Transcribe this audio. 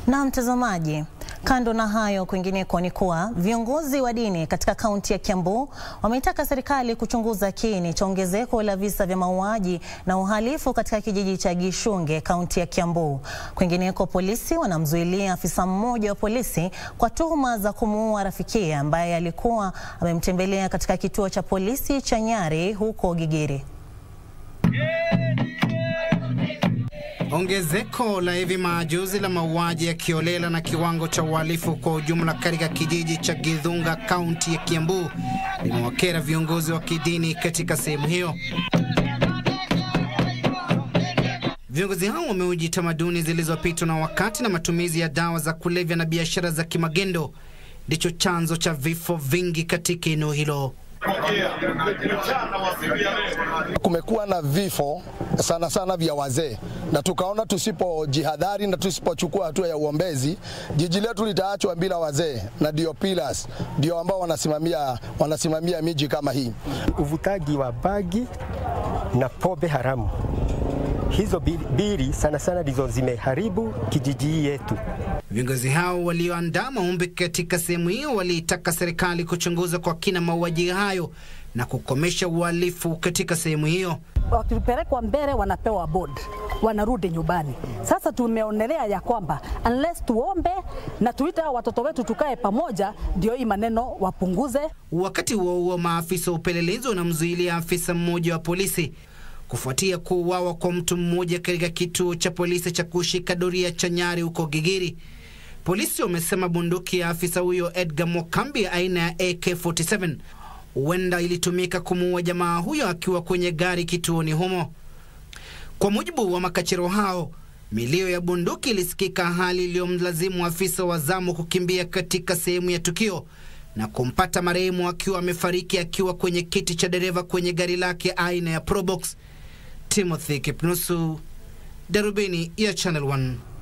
Na mtazamaji, kando na hayo, kwingineko ni kuwa viongozi wa dini katika kaunti ya Kiambu wameitaka serikali kuchunguza kiini cha ongezeko la visa vya mauaji na uhalifu katika kijiji cha Gishunge, kaunti ya Kiambu. Kwingineko, polisi wanamzuilia afisa mmoja wa polisi kwa tuhuma za kumuua rafiki ambaye alikuwa amemtembelea katika kituo cha polisi cha Nyari huko Gigiri. Ongezeko la hivi majuzi la mauaji ya kiolela na kiwango cha uhalifu kwa ujumla katika kijiji cha Githunga, kaunti ya Kiambu limewakera viongozi wa kidini katika sehemu hiyo. Viongozi hao wameuji tamaduni zilizopitwa na wakati na matumizi ya dawa za kulevya na biashara za kimagendo ndicho chanzo cha vifo vingi katika eneo hilo. Kumekuwa na vifo sana sana vya wazee, na tukaona tusipojihadhari na tusipochukua hatua ya uombezi, jiji letu litaachwa bila wazee, na ndio pillars ndio ambao wanasimamia miji kama hii. Uvutaji wa bagi na pombe haramu, hizo bili sana sana ndizo zimeharibu kijiji yetu. Viongozi hao walioandaa maombi katika sehemu hiyo waliitaka serikali kuchunguza kwa kina mauaji hayo na kukomesha uhalifu katika sehemu hiyo. Wakipelekwa mbele wanapewa board, wanarudi nyumbani. Sasa tumeonelea ya kwamba unless tuombe na tuite watoto wetu tukae pamoja, ndio hii maneno wapunguze. Wakati huo maafisa upelelezi wanamzuilia afisa mmoja wa polisi kufuatia kuuawa kwa mtu mmoja katika kituo cha polisi cha kushika doria cha Nyari huko Gigiri. Polisi wamesema bunduki ya afisa huyo Edgar Mokambi aina ya AK-47 huenda ilitumika kumuua jamaa huyo akiwa kwenye gari kituoni humo. Kwa mujibu wa makachero hao, milio ya bunduki ilisikika, hali iliyomlazimu afisa wa zamu kukimbia katika sehemu ya tukio na kumpata marehemu akiwa amefariki akiwa kwenye kiti cha dereva kwenye gari lake aina ya Probox. Timothy Kipnusu, Darubini ya Channel 1.